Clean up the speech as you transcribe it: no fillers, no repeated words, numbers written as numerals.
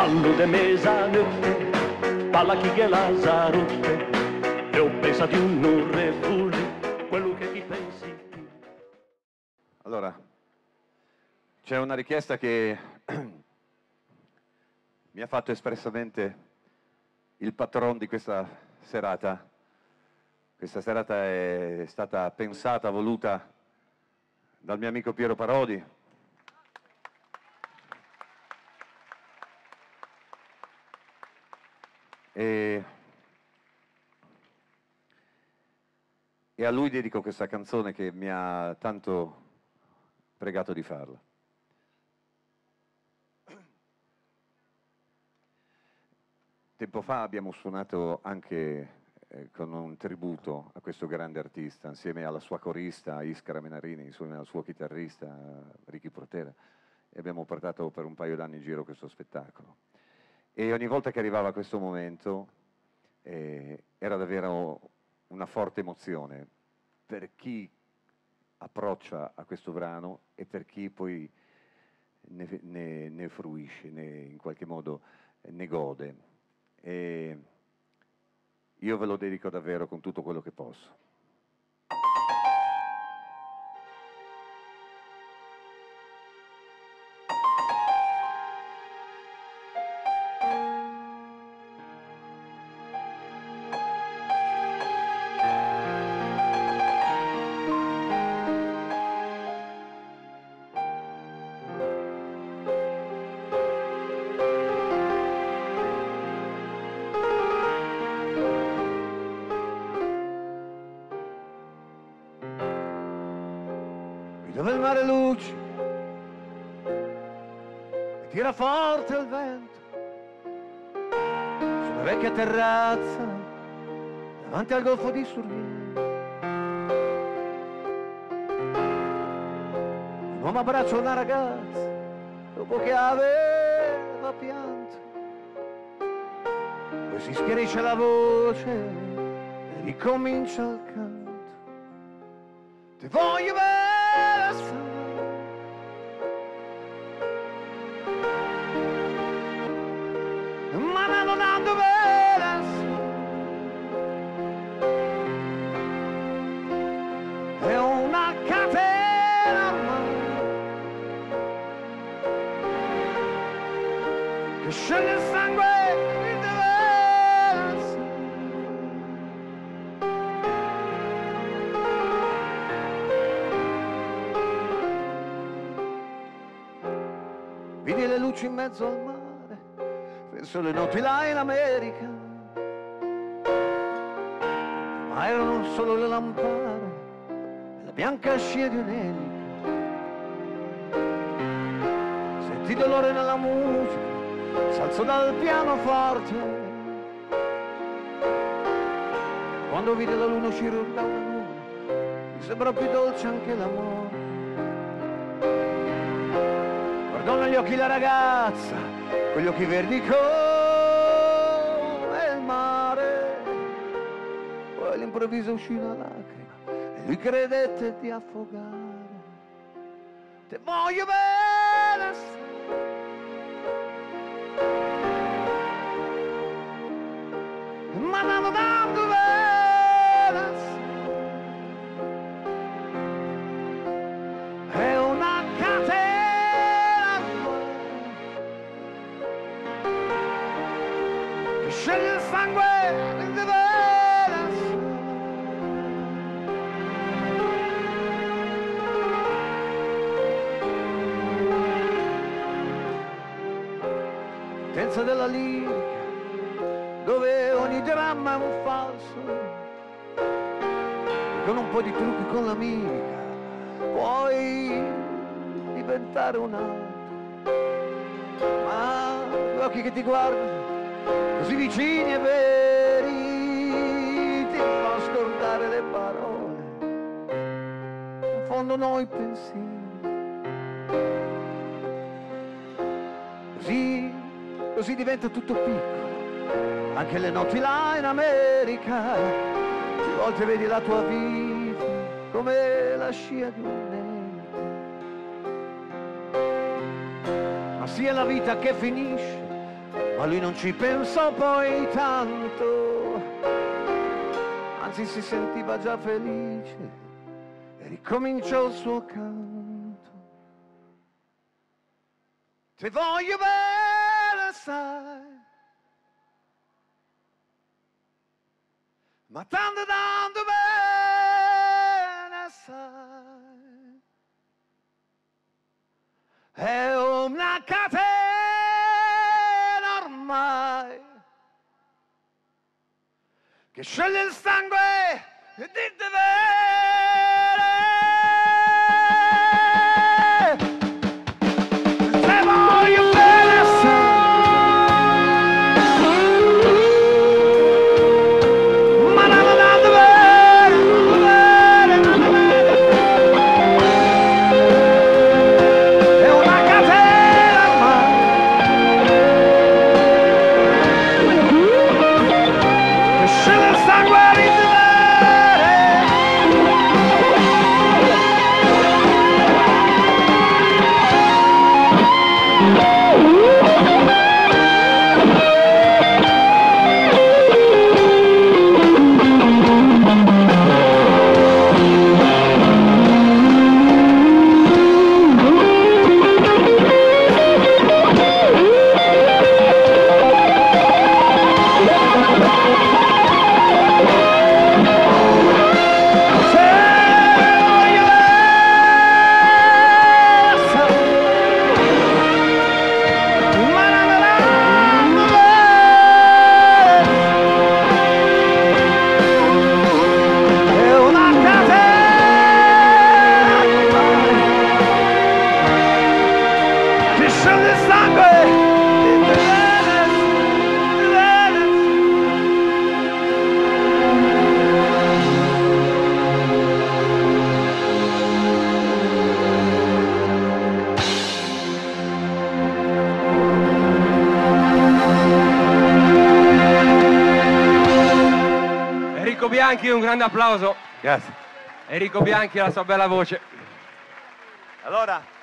ballo de mezzanotte, balla chi che la sarotte, e ho pensato di un refugio, quello che ti pensi tu. Allora, c'è una richiesta che mi ha fatto espressamente il patron di questa serata. Questa serata è stata pensata, voluta dal mio amico Piero Parodi. E a lui dedico questa canzone che mi ha tanto pregato di farla. Tempo fa abbiamo suonato anche con un tributo a questo grande artista, insieme alla sua corista Iskra Menarini, insieme al suo chitarrista Ricky Portera, e abbiamo portato per un paio d'anni in giro questo spettacolo. E ogni volta che arrivava questo momento era davvero una forte emozione per chi approccia a questo brano e per chi poi ne fruisce, in qualche modo ne gode. E io ve lo dedico davvero con tutto quello che posso. Dove il mare luce e tira forte il vento su una vecchia terrazza davanti al golfo di Sorrento. Un uomo abbraccia una ragazza dopo che aveva pianto, poi si schiarisce la voce e ricomincia il canto. Ti voglio bene, ma non ando bene, è una catena ormai che scende il sangue in diverso. Vedi le luci in mezzo al mare, penso alle notti là in America, ma erano solo le lampade e la bianca scia di un'elica. Senti dolore nella musica, s'alzò dal pianoforte, quando vide la luna uscire da una nube, mi sembrò più dolce anche l'amore. Guardò negli occhi la ragazza, con gli occhi verdi come il mare, poi all'improvviso uscì una lacrima e lui credette di affogare. Te voglio bene, ma non tanto bene, è una catena che sceglie il sangue in diverso. Potenza della lirica, dove ogni dramma è un falso, con un po' di trucchi con la mimica puoi diventare un altro, ma gli occhi che ti guardano così vicini e veri ti fanno scordare le parole, confondono i pensieri, così diventa tutto piccolo. Anche le notti là in America, a volte vedi la tua vita come la scia di un'elica. Ma sia la vita che finisce, ma lui non ci pensò poi tanto, anzi si sentiva già felice e ricominciò il suo canto. Ti voglio bene, sai, ma tanto bene, sai, è una catena ormai che sceglie il sangue di dovere. Te voglio bene, ma non è una catena ormai che sceglie il sangue di dovere. Enrico Bianchi, un grande applauso. Grazie. Enrico Bianchi e la sua bella voce. Allora